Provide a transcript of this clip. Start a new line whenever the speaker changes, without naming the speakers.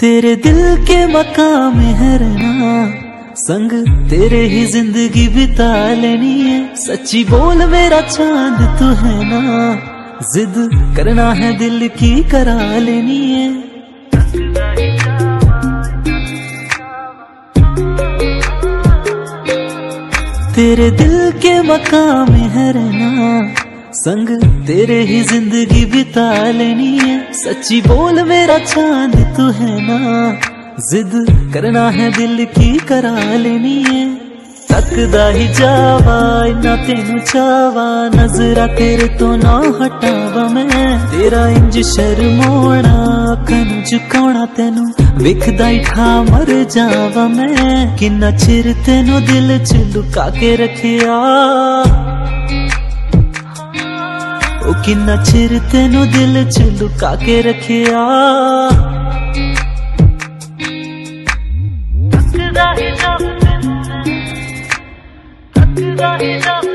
तेरे दिल के मकाम में है रहना, संग तेरे ही जिंदगी बिता लेनी है। सच्ची बोल मेरा चांद तू है ना, जिद करना है दिल की करा लेनी है। तेरे दिल के मकाम में है रहना, संग तेरे ही जिंदगी बिता लेनी है। सच्ची बोल मेरा चांद तू है ना, जिद करना है दिल की करा लेनी है। तकदा ही जावा इन्ना तेनू चावा, नजरा तेरे तो ना हटावा मैं। तेरा इंज शर्मोना अखां नूं झुकाउणा तैनू विखदा ही ठा मर जावा मैं। किन्ना चिर तेनू दिल च लुका के रखिया, ओ किन्ना चिर तेनू दिल च लुका के रखिया। तकदा ही जावा, तकदा ही जावा।